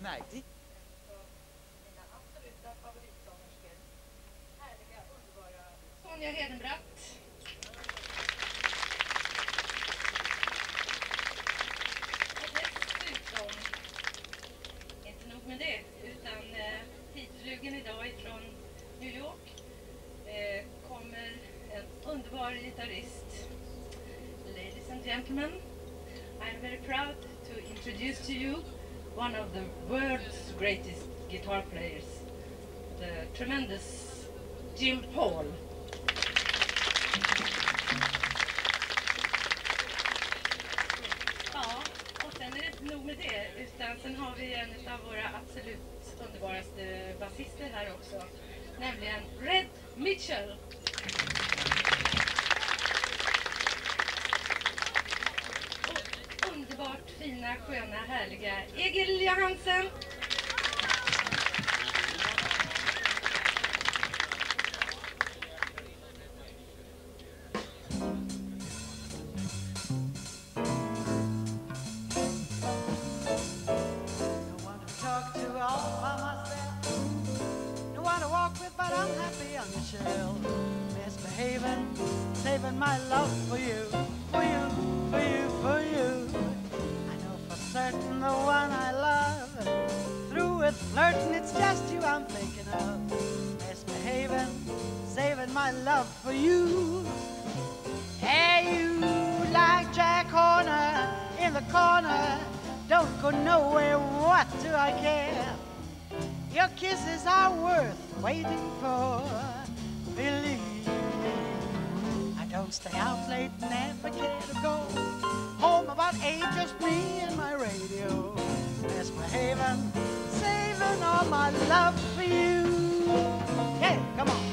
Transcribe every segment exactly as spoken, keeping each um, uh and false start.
Nej. Mina absoluta favoritsångerskor. Härliga, underbara Sonya Hedenbratt. Och dessutom, inte nog med det, utan eh, hitflugen idag ifrån New York eh, kommer en underbar gitarrist. Ladies and gentlemen, I'm very proud to introduce to you one of the world's greatest guitar players, the tremendous Jim Hall. Ja, och sen är det inte nog med det, utan sen har vi en av våra absolut underbaraste basister här också, nämligen Red Mitchell. Och underbart fina, sköna, härliga Egil Johansen. Misbehaving, saving my love for you, for you, for you, for you. I know for certain the one I love. Through with flirting, it's just you I'm thinking of. Misbehaving, saving my love for you. Hey, you like Jack Horner in the corner. Don't go nowhere, what do I care? Your kisses are worth waiting for. Believe me, I don't stay out late, never care to go home about eight, just me and my radio. Misbehaving, saving all my love for you. Hey, come on.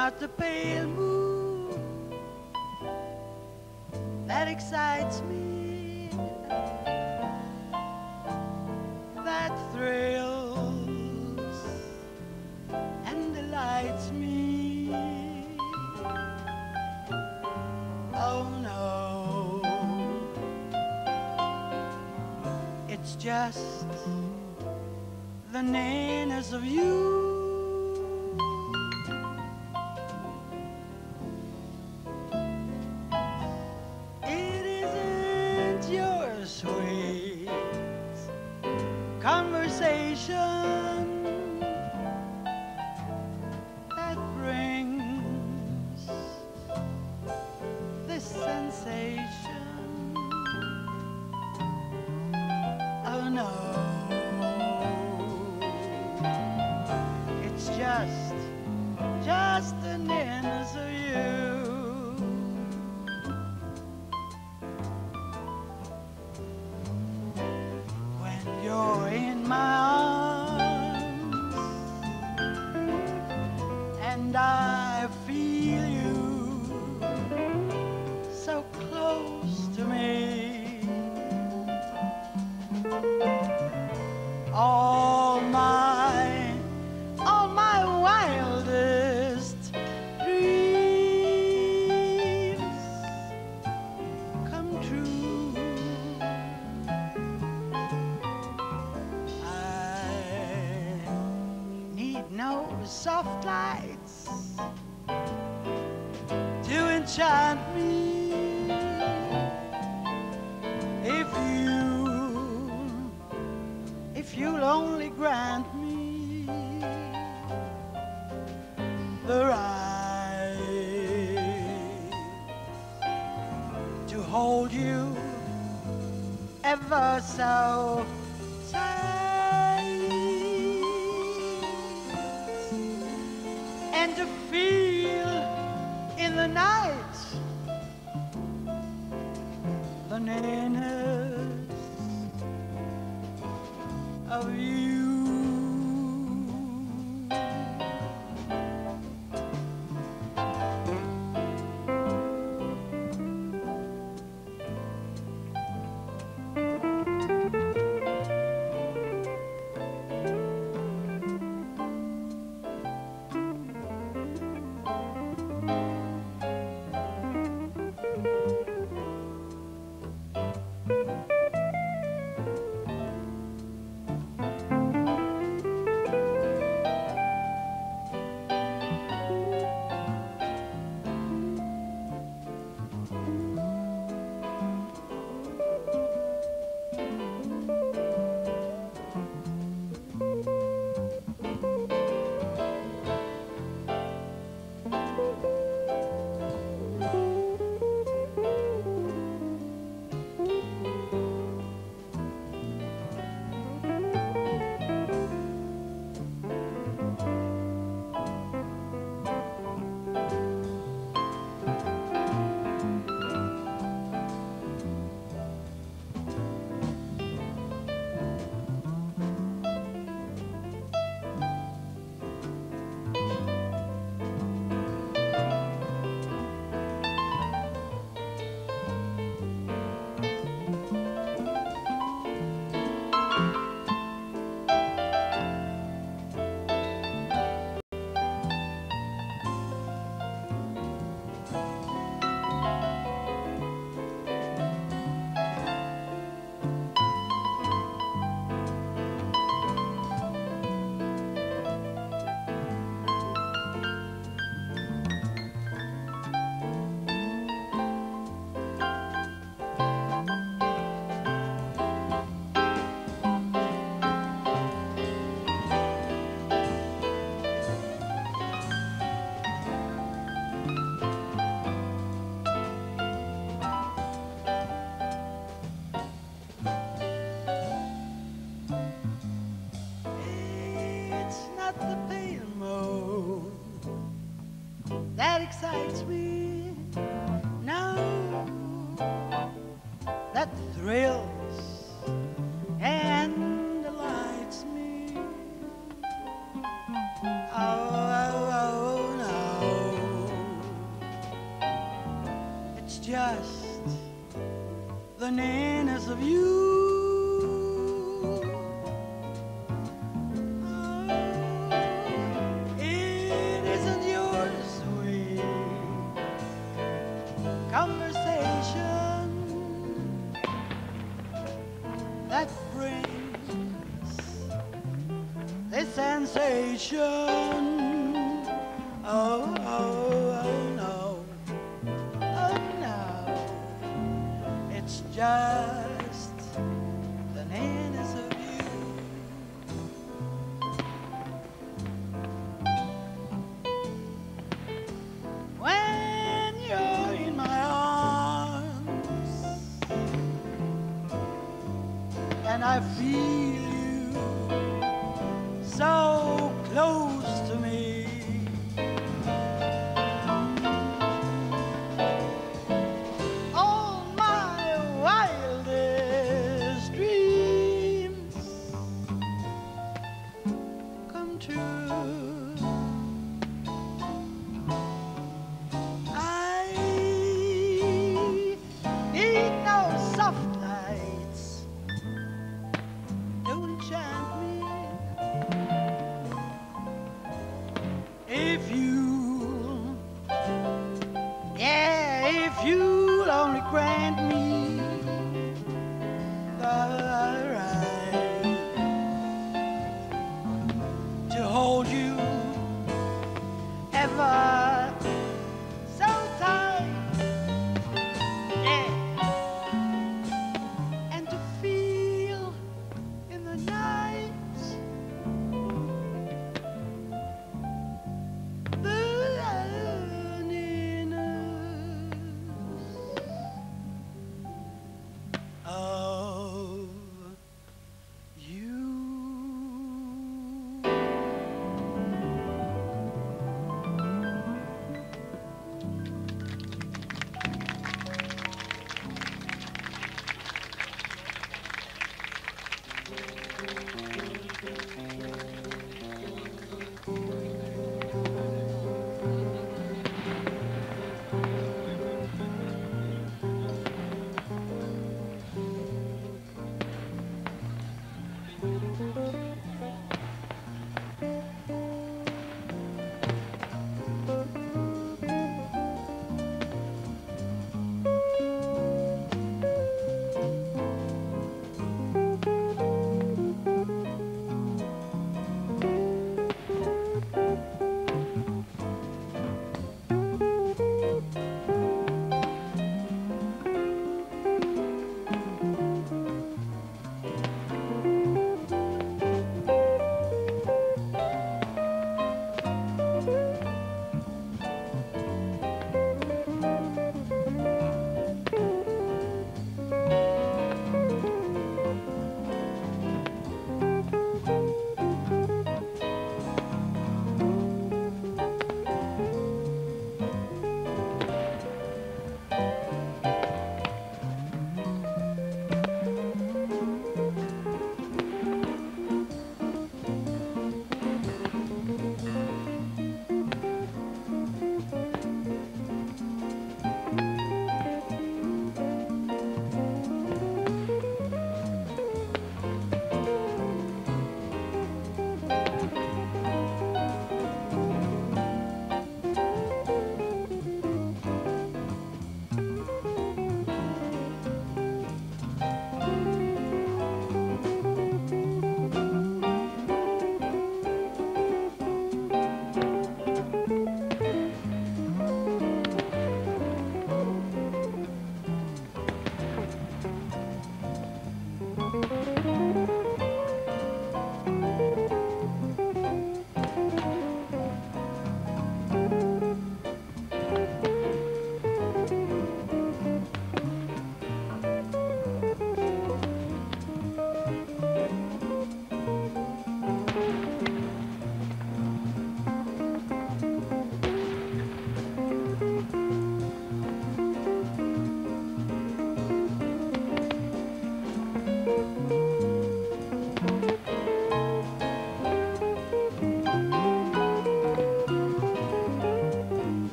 not the pale moon that excites me, that thrills and delights me. Oh no, it's just the nearness of you. It isn't your sweet conversation that brings this sensation. Oh no, it's just, just the nearness of you. When you're in my arms and I feel you so close to me, all my, all my wildest dreams come true. I need no soft lights to enchant me. If you, if you'll only grant me the right to hold you ever so tight and to feel in the night the nearness of you. Excites me now, that thrills and delights me. Oh, oh, oh, no. just the nearness of you. Oh, it isn't your sweet conversation that brings this sensation. Oh, oh, oh no. Oh no. It's just the nearness of you. When you're in my arms and I feel you so close to me, all my wildest dreams come true. I need no soft lights to enchant me. If you, yeah, if you'll only grant me the right to hold you ever so tight, yeah, and to feel in the night the nearness of you.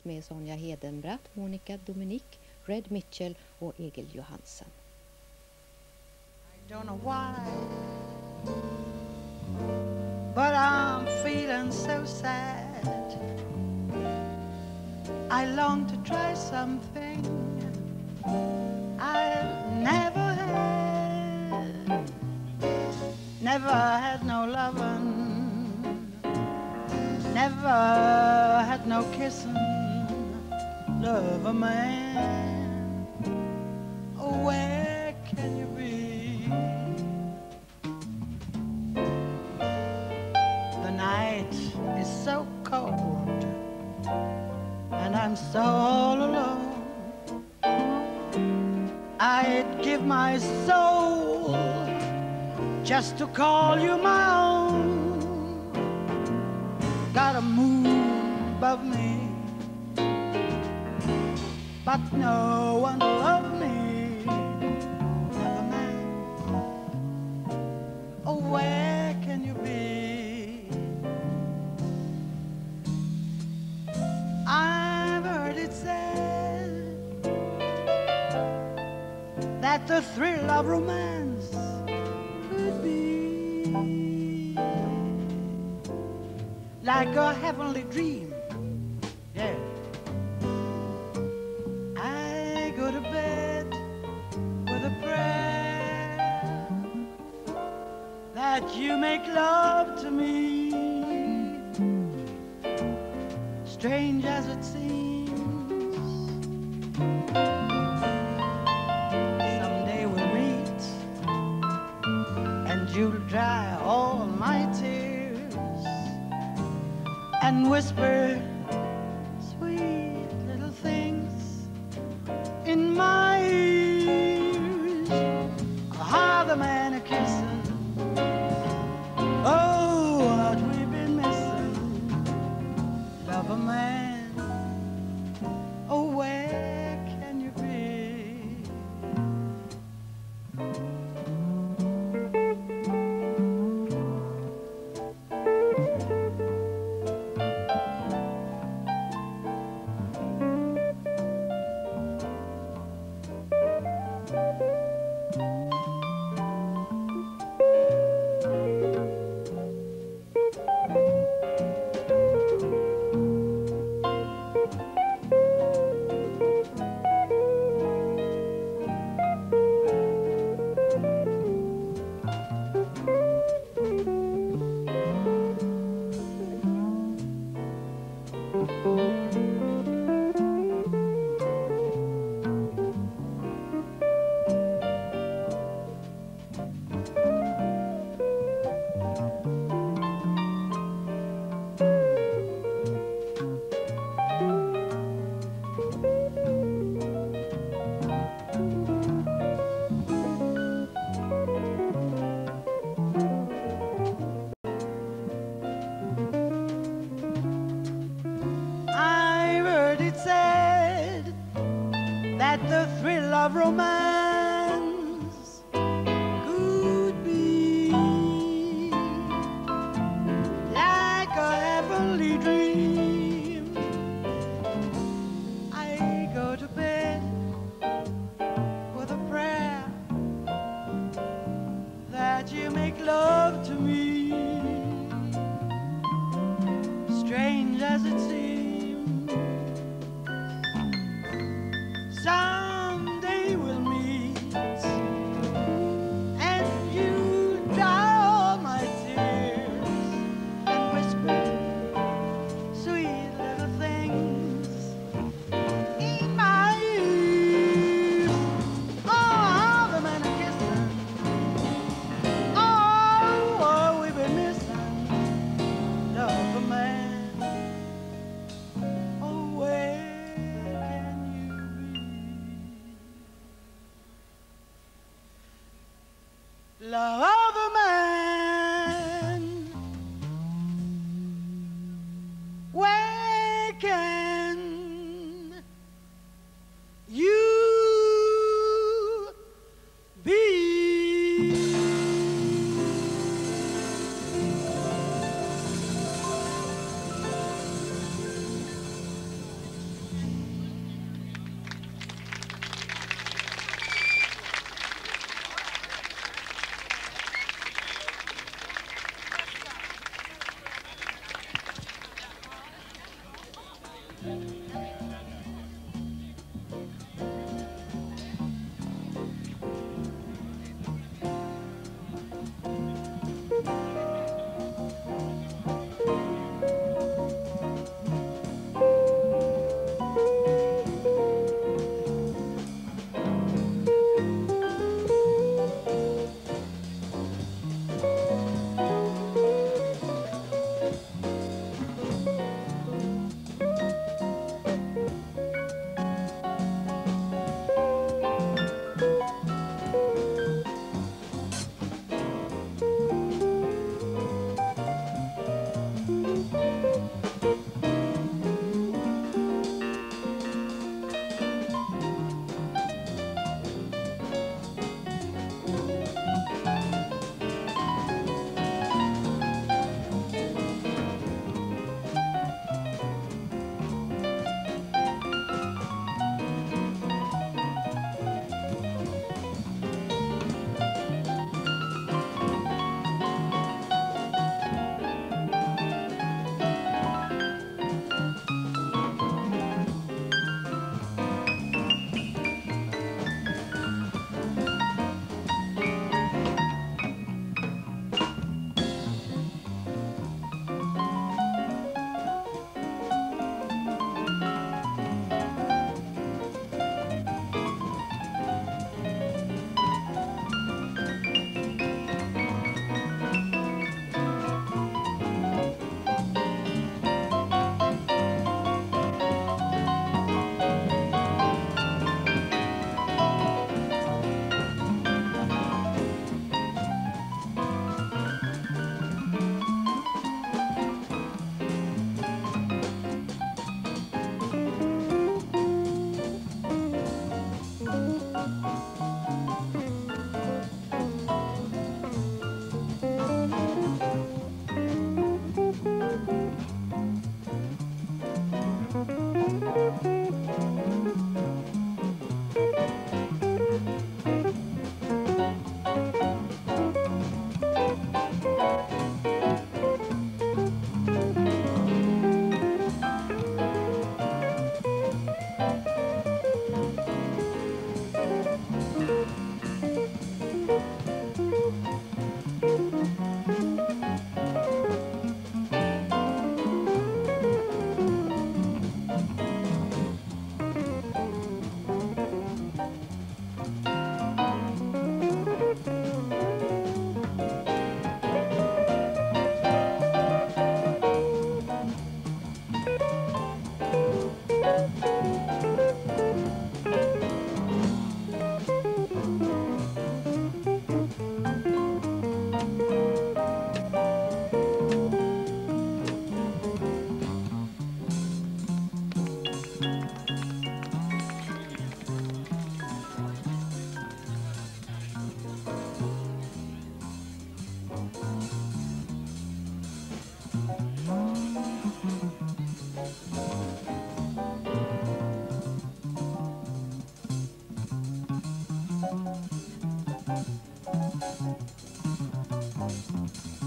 med Sonya Hedenbratt, Monica Dominique, Red Mitchell och Egil Johansen. I don't know why, but I'm feeling so sad. I long to try something I've never had. Never had no lovin', never had no kissin'. Love a man, oh, where can you be? The night is so cold and I'm so all alone. I'd give my soul just to call you my own. Got a moon above me, but no one to love me. Love a man, oh, where can you be? I've heard it said that the thrill of romance could be like a heavenly dream. Yeah. I go to bed with a prayer that you make love to me, strange as it seems. Someday we'll meet and you'll dry all my tears and whisper sweet little things in my ears. Ah, the man a kissing, oh, what we've been missing. Love a man, oh, where can you be? That the thrill of romance could be like a heavenly dream. I go to bed with a prayer that you make love to me, strange as it seems. Someday we'll meet and you dry all my tears and whisper sweet little things in my ears. Oh, the man a kissing, oh, oh, we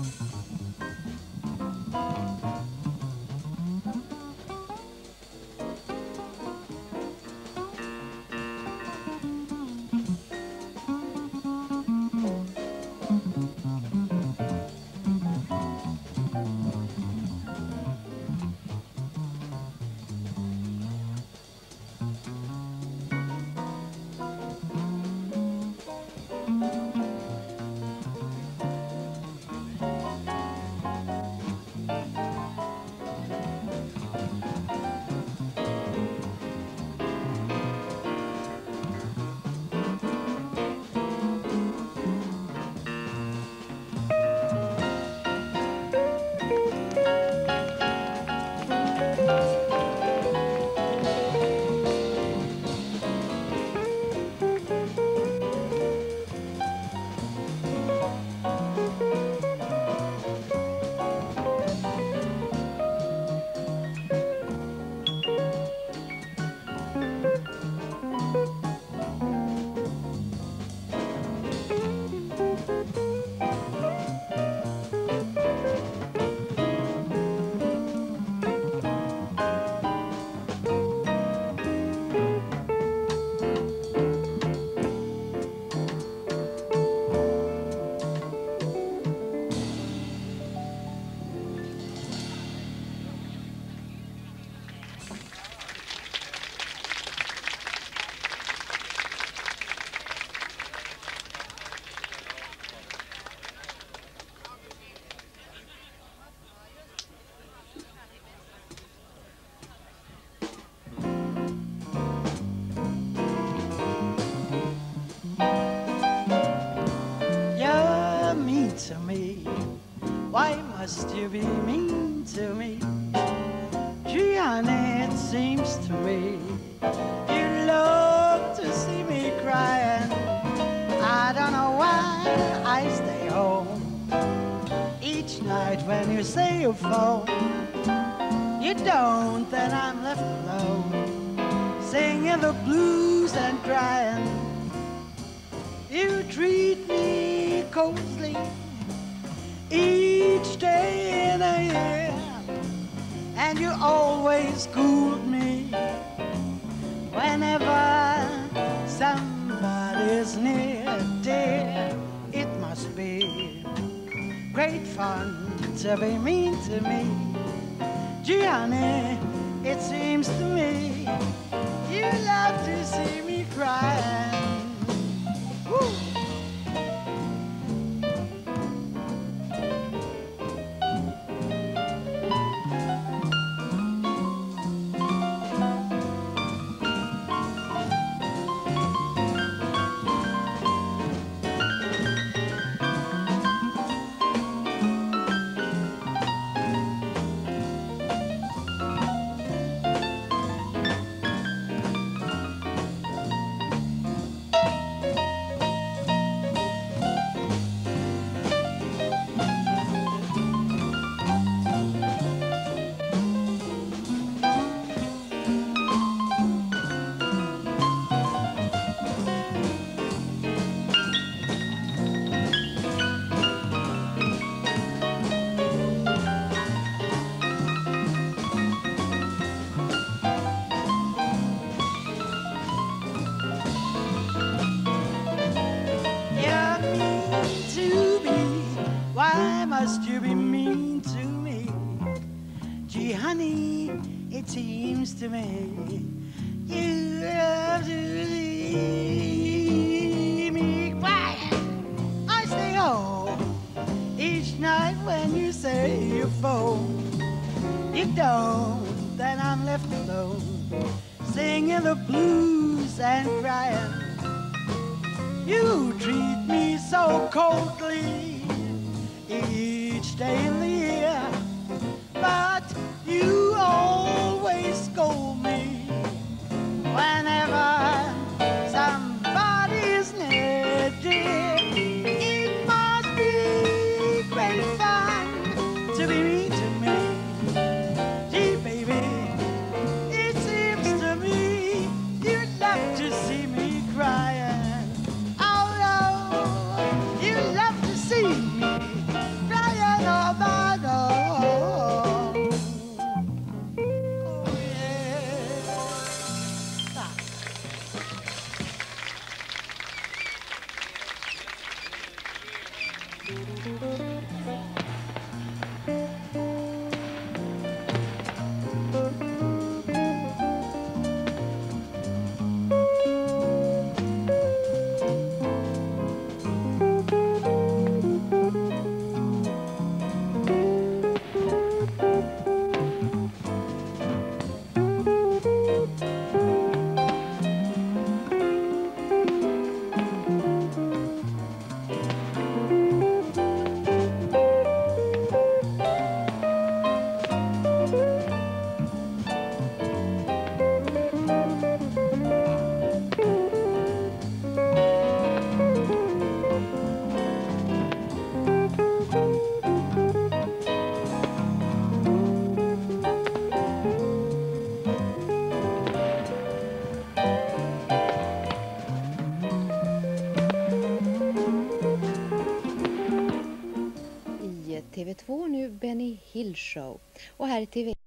To me, why must you be mean to me? Gee, honey, it seems to me you love to see me crying. I don't know why I stay home each night when you say you phone. You don't, then I'm left alone, singing the blues and crying. You treat me coldly each day in a year, and you always scold me whenever somebody's near. Dear, it must be great fun to be mean to me. Gee, honey, it seems to me you love to see me crying. Woo! Must you be mean to me? Gee, honey, it seems to me you love to see me crying. I stay home each night when you say you phone. You don't, then I'm left alone, singing the blues and crying. You treat me so coldly each day in the year, but you always scold me whenever somebody's near. Dear, it must be great fun to be mean to me. Gee, baby, it seems to me you love to see me crying. Oh no, you love to see me crying. två nu Benny Hill Show. Och här är T V.